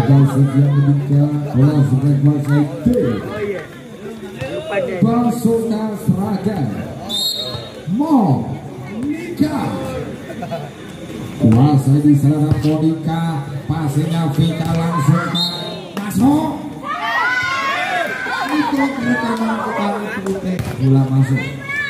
wasit yang ketiga bola sudah kuasai D. Basona Seraga Monika kuasai di sana Monika, pasnya Vika langsung masuk. Itu pertama bola masuk.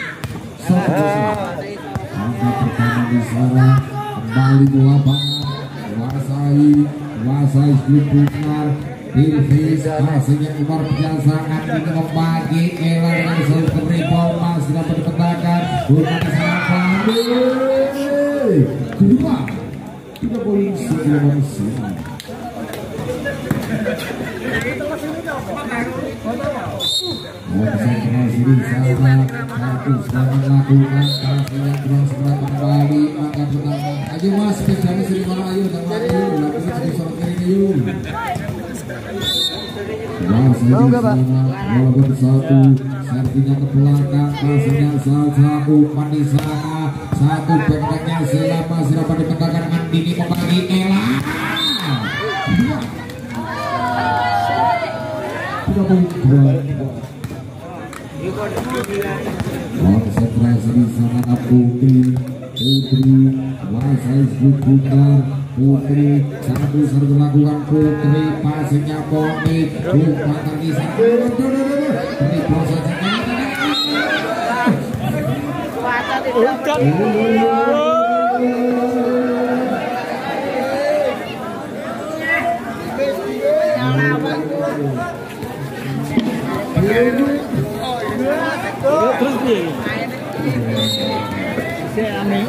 Angka pertama di sana kembali di lapangan kuasai Putar Bilvis, hasilnya luar biasa. Ini membagi Ella yang selalu terribau masih dapat dipetakan bukan salah kedua 39 manusia. Konsentrasi di sana satu sedang melakukan hasilnya kurang segera kembali angka pertama. Ayo mas, spesialis di mana ayo dan ayo lakukan di sorot kiri yuk. Nomor satu sertinya ke belakang, pasnya satu umpan di sana, satu pendeknya Sela masih dapat dipetakan. Andini membagi Ella. Konsentrasi di sana Putri kuasai Putar Putri satu serta lakukan Putri, pasnya Boni umpan di sana ini prosesnya terus nih saya aneh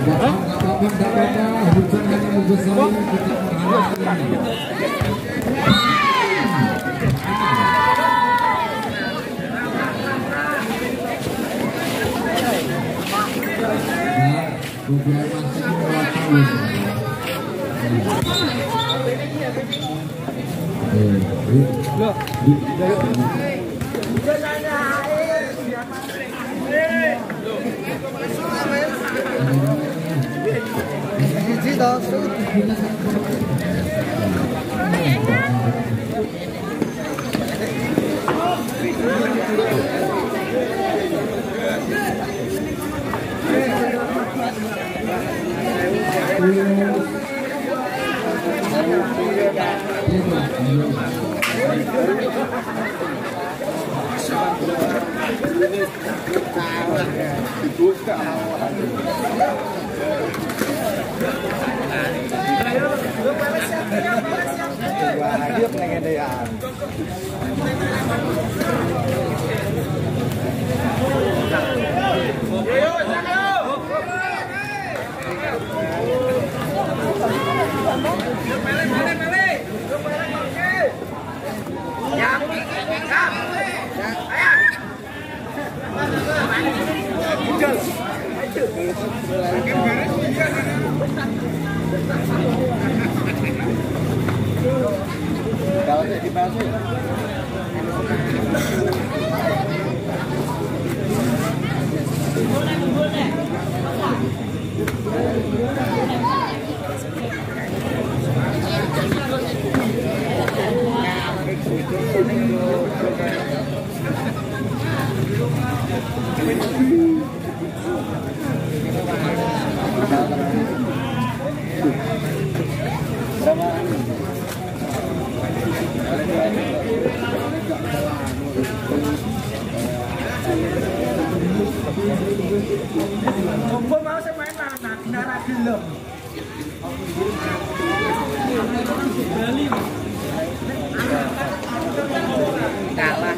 kalah.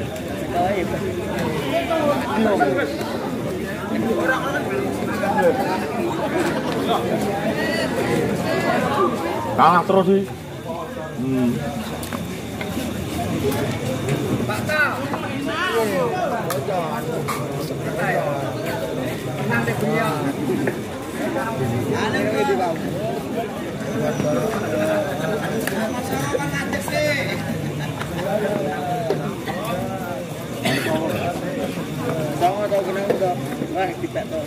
Kalah terus sih. Sama tau kena udah. Wah, kita tahu.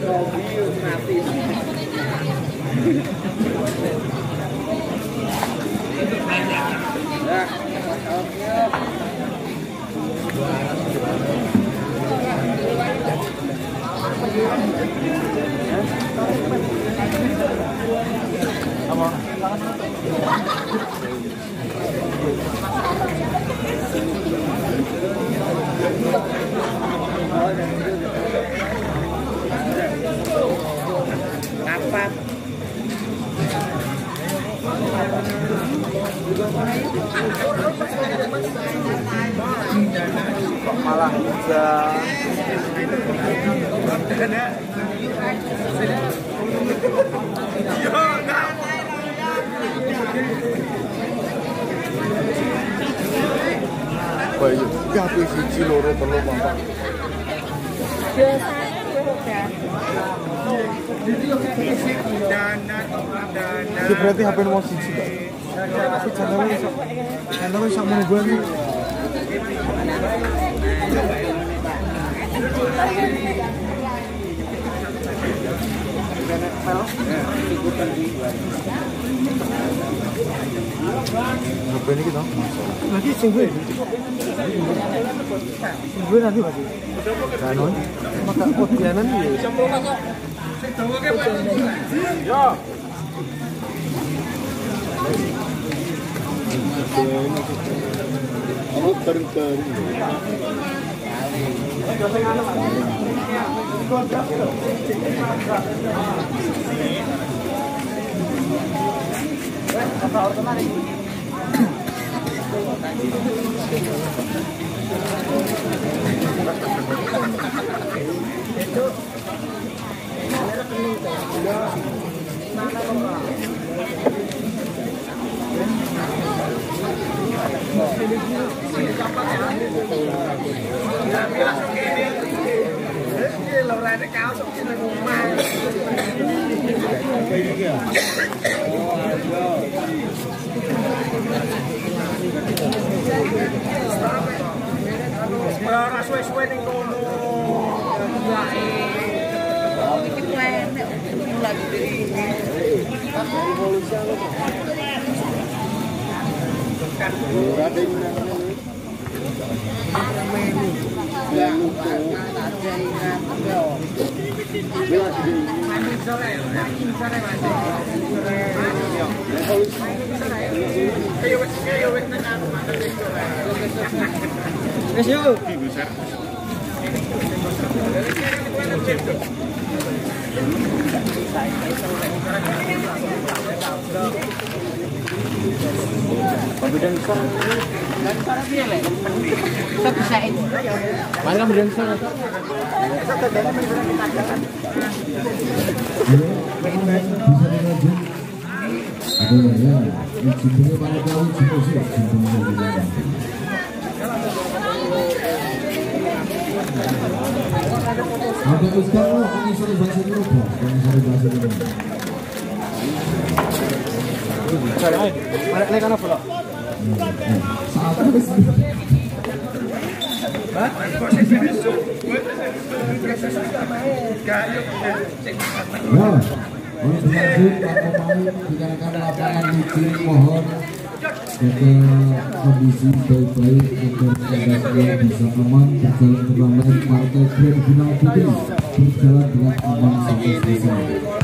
malah bisa bayu kabeh siji loro telu papat itu berarti HP nomor siji Pak. Aku channel sama gue nih. HP ini kita nanti singgung nanti pasti kanon maka putianan ya kalau kering-kering kondisi baik-baik agar kendasnya bisa aman berjalan terlambat partai Grand Final Putih berjalan dengan aman sampai selesai.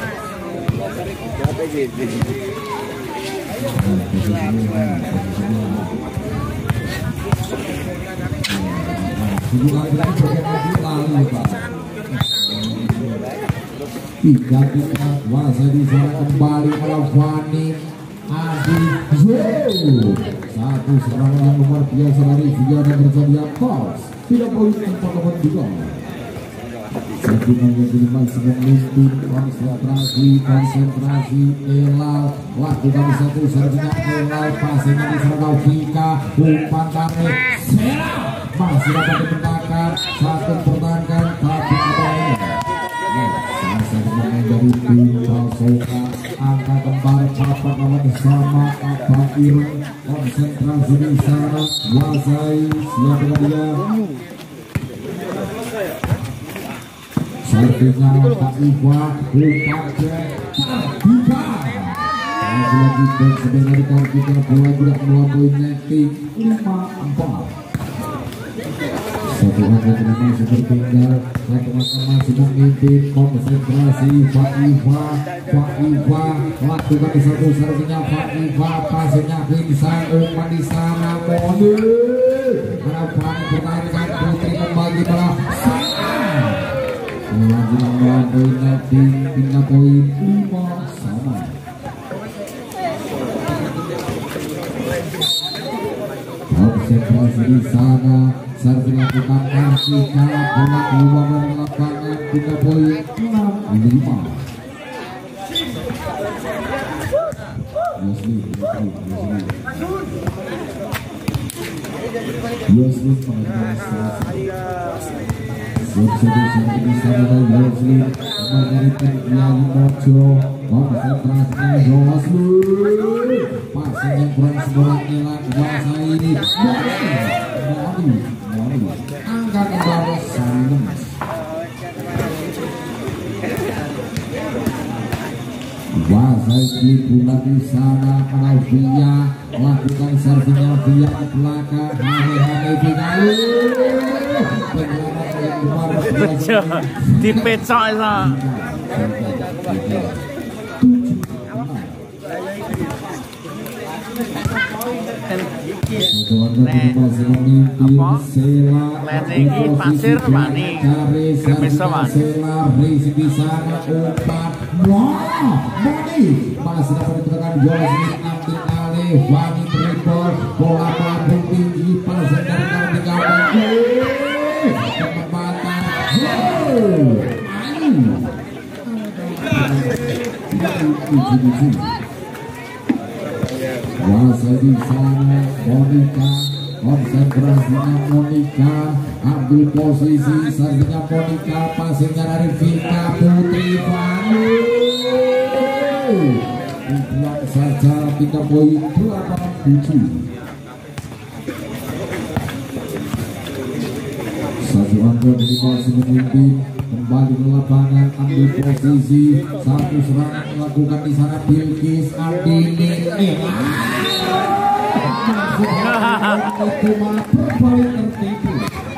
Tiga kuasa di sana kembali Malavani Adi satu serangan yang luar biasa dari Viana bersedia Kos 34-2. Sambungan yang kelima sedang memimpin konsentrasi Elal lakukan satu serangan Elal pasnya di sana Vika umpan dari Sera masih dapat dimenangkan satu pertahankan tapi apa ini dari tim Soka angka kembar papan lawan bersama Abang Irung konsentrasi di sana kuasai siapa dia Servisnya Pak Iwa Lupace Tarbika. Lagi-lagi dan sebenarnya kita bola tidak melampaui netting 5-4. Satu angka masih tertinggal. Satu angka masih memimpin. Konsentrasi Pak Iwa lakukan di satu servisnya Pak Iwa, pasnya Vincent umpan di sana mode. Harapan pertandingan putri kembali bola lagi melampaui netting 3 poin 5 sama. Observasi di sana, servis dilakukan Arsika, bola keluar dari lapangan 3 poin 6-5. Yosli Substitusi di sana dari Yosli mengirimkan Yang Mojo. Konsentrasinya Yosli, pasang yang kurang sebolanya kuasa ini Mori angkat ke bawah Salim. Wasai pula di sana Via lakukan servisnya Via ke belakang hari-hari final. Dipecok itu. Landing pasir mani bisa mani di sana umpan masih dapat ditekan Josli ambil alih Wani dribble bola melambung tinggi pasir dari kaki Wasa di sana Monica, konsentrasinya Monica, ambil posisi servisnya Monica, pasirnya dari Vika Putri Fani. Dibuat saja 3 poin 8-7. Satu angka dari masih memimpin. Kembali ke lapangan, ambil posisi, satu serangan dilakukan di sana Bilkis Andini. Itu malah berbalik tertipu.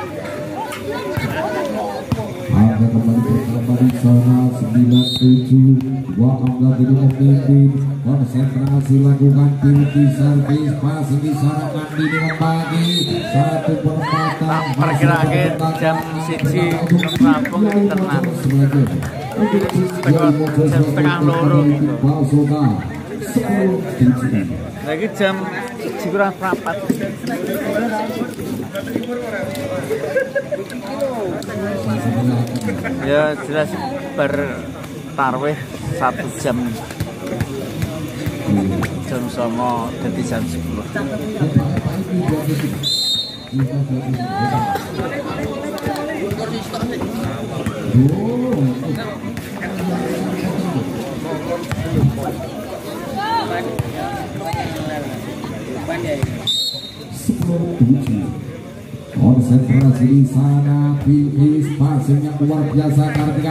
Angka kembali pertama di sana 97. Dua angka jadi memimpin. Konsentrasi lakukan Bilkis servis passing di sana Andini membagi satu penempatan. Perkirakan jam 1 rampung tenang. Jam setengah loro. Lagi jam 1 kurang 4. Ya jelas bertarwih 1 jam. Jam 9 jadi jam 10. Konsentrasi di sana Bilkis passingnya luar biasa Kartika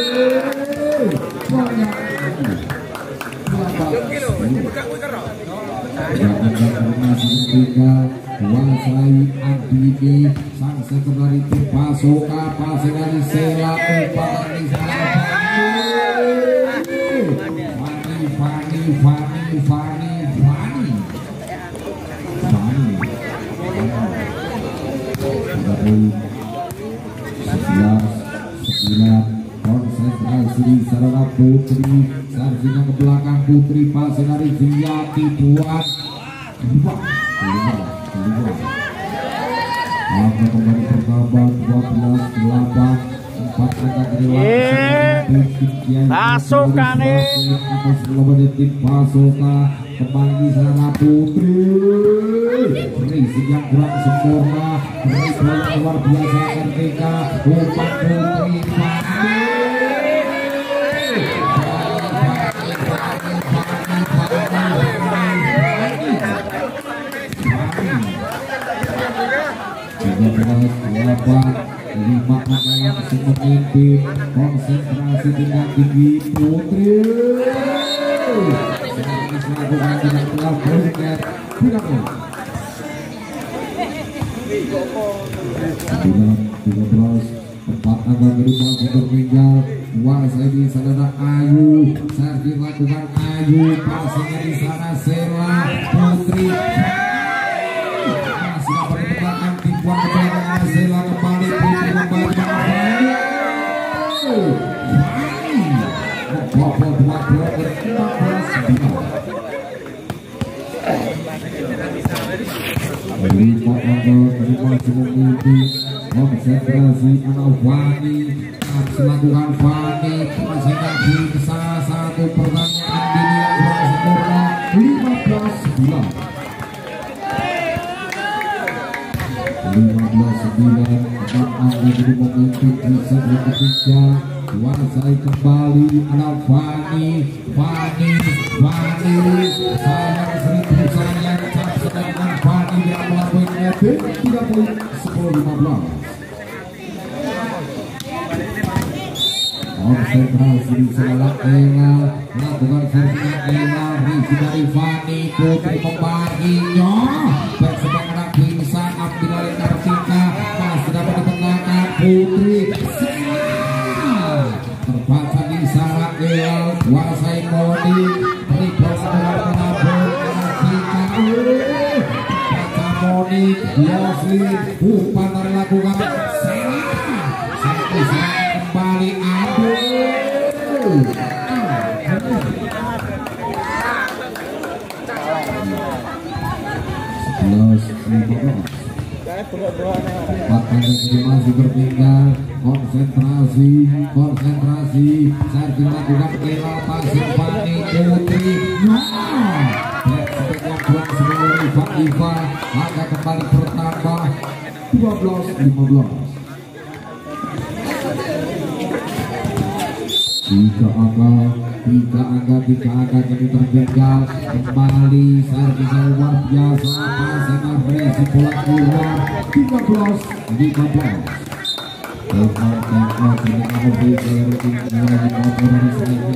masih tinggal Wasai Andini sang setter dari tim Pasoka, passing dari Sela umpan di sana Fani konsentrasi di sarana Putri, servisnya ke belakang Putri, passing dari Viati buat keluar. Angka kembali pertama 12-8, 4 angka dari Pasoka nih. tim Pasoka kembali di sarana Putri. Racing yang kurang sempurna, racing luar biasa ketika umpan Putri 5 angka langsung memimpin. Konsentrasi tingkat tinggi Putri. Ini melakukan dengan pelan berwicket. Tidak pun 4 angka kedua super tinggal. Kuasai di sana Ayu, servis lakukan Ayu, passingnya di sana Sela Putri. Masih dapat ditemukan tipuan ke belakang Sela kembali Putri kembali membobol 2 blok 15-9. Lima angka kedua cukup mimpi. Konsentrasi anak Fani melakukan Fani masih lagi bisa satu pertanyaan dinilai sempurna 15-9. 15-9 angka kedua memimpin di set ketiga. Kuasai kembali anak Fani sayang 1000 sayang cap sedangkan Fani yang melakukan netting 3 poin 10-15. Konsentrasi di sana Ella melakukan servisnya Ella Risi dari Fani Putri membaginya bersedang anak bisa ambil oleh Kartika masih dapat ditenangkan Putri terbaca di sana Ella kuasai Modi beri prosedur penabur Kartika baca Modi Yosli umpan dari lakukan satu kembali aduh 11-15. 4 masih bertinggal. Konsentrasi servis lakukan Ella pasir Fani Putri yang kurang seluruh Iva angka kembali bertambah 12-15. 3 angka jadi tertinggal kembali servis luar biasa pasang berisi bola keluar 13-15. Tengok ini kamu bisa lagi motor di sini.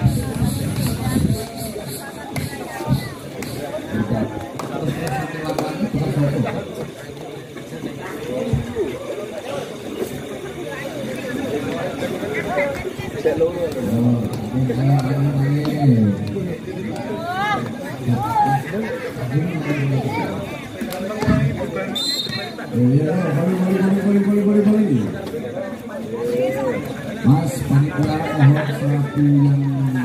Mas Panipura mohon satu yang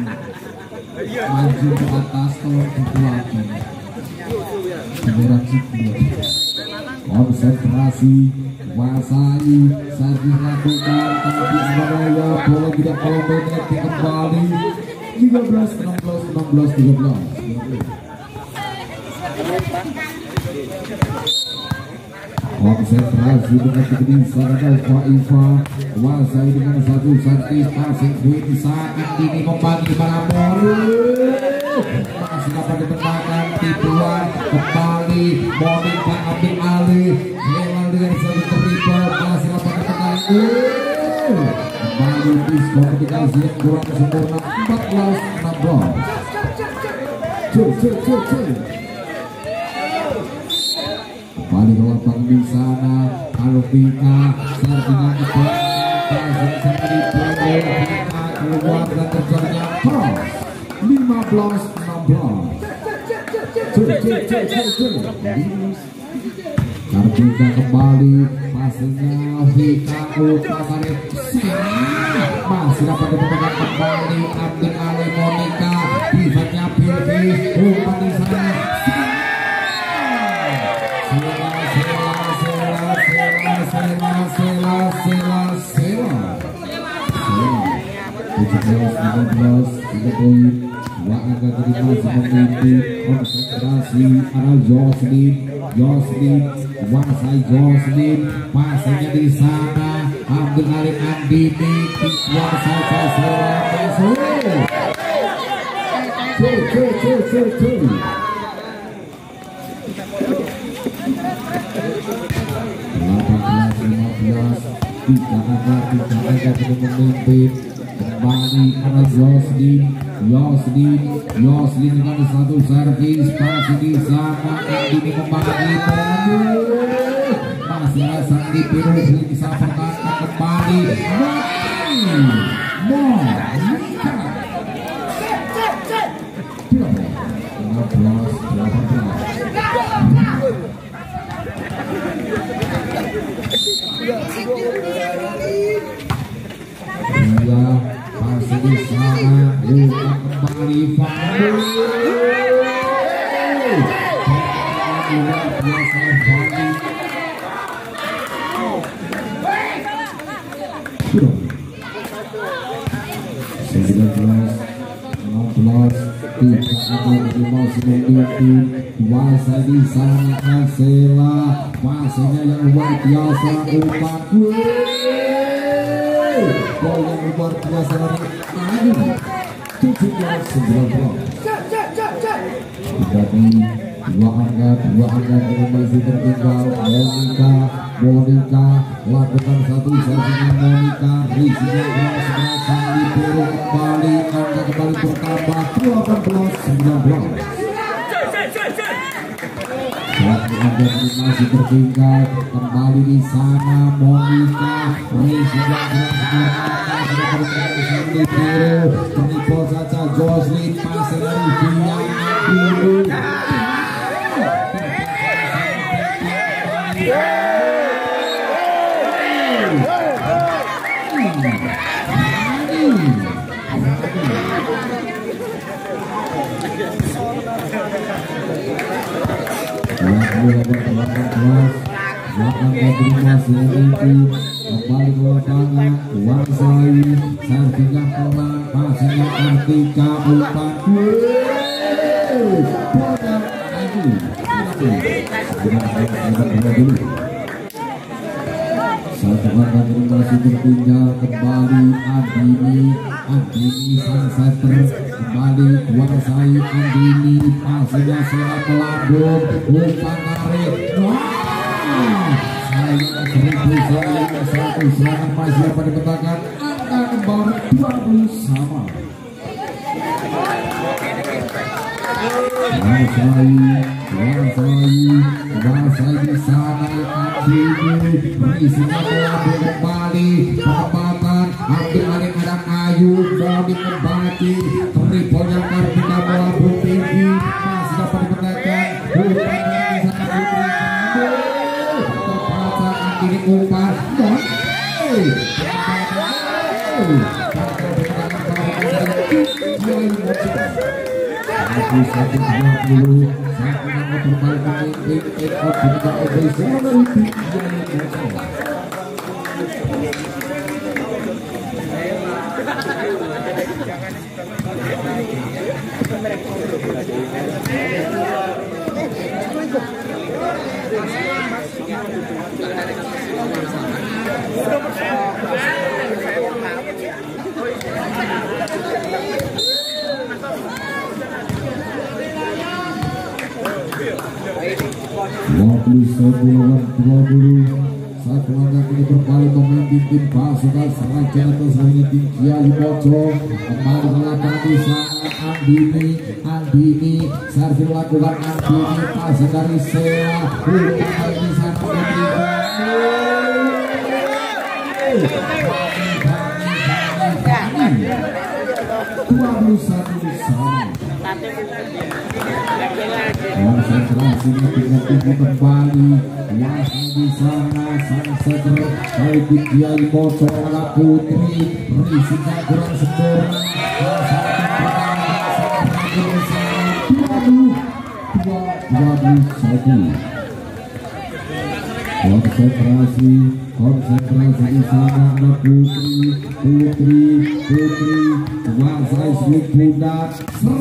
maju ke atas tolong dikuatkan bendera cipta. Konsentrasi kuasai servis lakukan tapi sebenarnya bola tidak kalau berhenti kembali 13-16 konsentrasi dengan kemudian Sarada Faifa kuasai dengan satu servis passing swing saat ini membagi Malabor masih dapat ditembakkan tipuan kembali Monica ambil alih Lela dengan satu triple masih dapat ditembakkan kembali diskomunikasi yang kurang sempurna 14-16. Kembali ke lapang di sana Alvina servisnya ke belakang Vina keluar dan terjadinya cross 15-16. Kartika kembali pasnya Vika Utamarit masih dapat ditemukan kembali ambil alih Monica pivotnya Bilkis umpan di sana Sela 17-15 3 poin 2 angka terima seperti konsentrasi ada Jocelyn kuasai Jocelyn pasnya di sana ambil alih Andini kuasai Sela masuk 18-15 Tidak ada memimpin. Kembali karena Yoslin dengan satu servis masih di sana. Ini membagi masih sang di biru bisa pertahankan kembali. Dia masih di sana, bukan kembali Fahri. Luar biasa Fahri. 16 tidak ada lagi masih memimpin. Kuasa di sana Asela, pasnya yang luar biasa umpan. Gol yang luar biasa dari Ayu. 17-19. Berarti dua angka masih tertinggal. Monica lakukan satu servisnya Monica, risinya berhasil di biru kembali, angka kembali bertambah 18-19. Masih tertinggal kembali di sana Monica, risinya berhasil di biru, ternipu saja Jocelyn, pasir dari Via biru. Kembali ke lapangan Warsai, servisnya pelan, pasnya Artika, umpan satu angka masih tertinggal. Kembali Andini sang center, kembali Warsai Andini, pasnya Sela pelabur, umpan tarik. Satu serangan masih dapat dipetakan, angka kembali 20 sama. Warsai di sana Andini, berisinya pelabur kembali, perempatan ambil alih kadang Ayu, balik kembali, triponya Kartika melabur tinggi, masih dapat dipetakan, umpan dari sana Putri ini umpan satu langkah ini berbalik memimpin tim pasukan Seragen atas hanya tim Kiai Mojo. Kembali ke lapangan di sana Andini servis lakukan Andini, pasang dari Sela, umpan di sana konsentrasi dengan tubuh kembali. Warsai di sana sang seger dari Kiai Mojo ala Putri, risinya kurang sempurna. Konsentrasi di sana ada Putri Warsai sulit pundak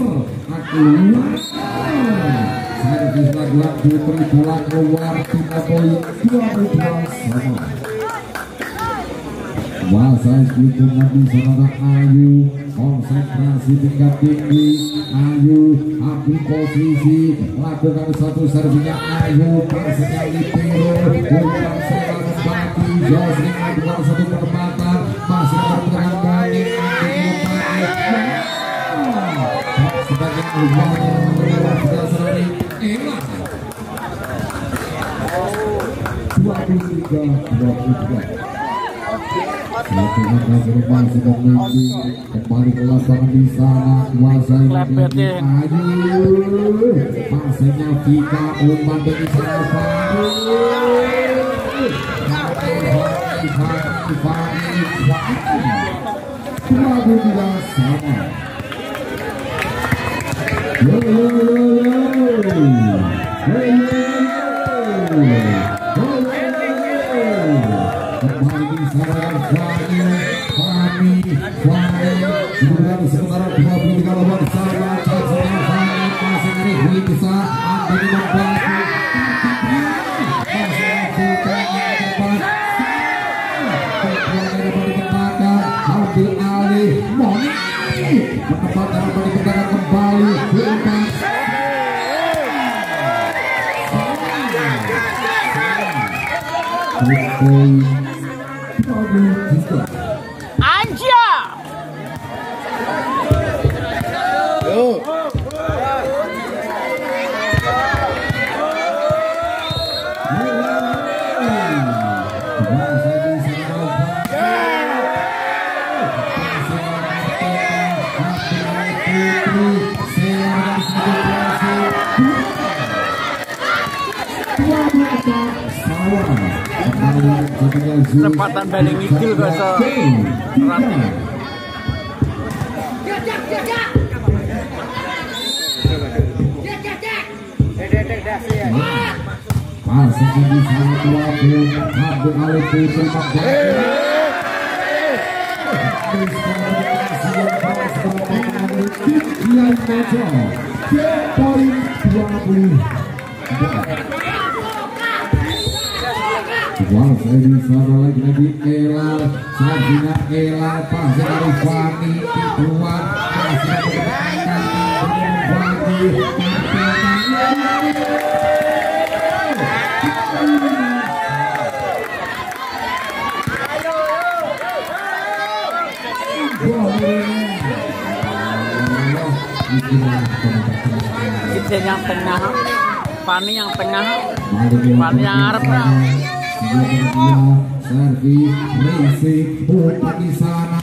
servis lakukan Putri, bola keluar, 3 poin 22 sama. Warsai sulit pundak di sana ada Ayu konsentrasi tingkat tinggi. Ayu ambil posisi, lakukan satu servinya. Ayu pasnya Lipiro, bukan selang bagi Josling, lakukan satu perempatan, masih berpegang balik sebagai Ela 23-22. Satu angka berubah sudah tinggi, kembali ke lapangan di sana, kuasai Ayu, pasnya Vika umpan dari sana. Prabu tidak sama. Kembali di sana Fani sementara 23 lawan sana. Masih ngeri bisa ambil membantu. Ambil alih Moni penempatan kembali kembali Anja. Tempatan balik ngidul ke Rati. masih di sana Tuabu ambil alih putri poin 20. Kuasai di sana lagi Ela, Sabina Ela, pasnya dari Fani, keluar, pasnya Kita yang tengah, Fani yang tengah, Fani yang Arab. servis Risi umpan di sana.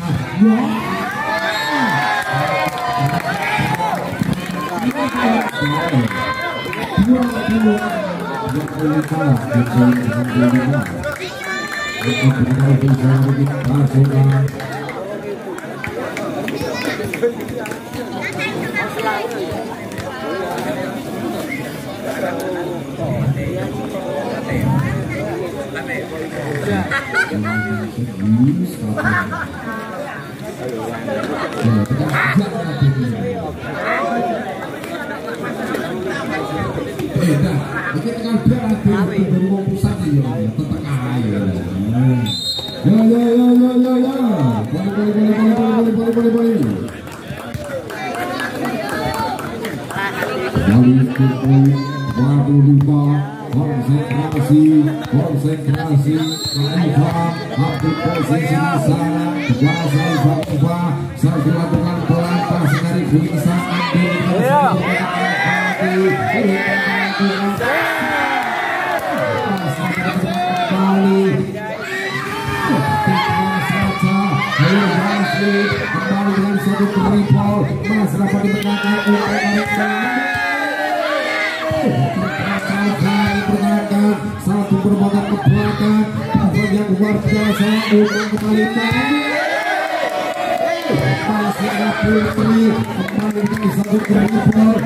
Konsentrasi Khalifa ambil posisi di sana, kuasai Khalifa saat dilakukan pelan pas dari Bisa kembali dengan satu triple, Mas dapat dimenangkan satu perbuatan ke belakang yang luar biasa untuk kembali masih ada Putri kembali dengan satu triple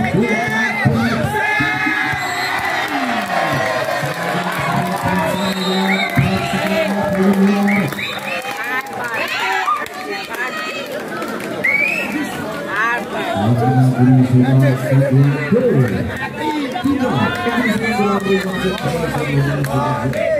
sudah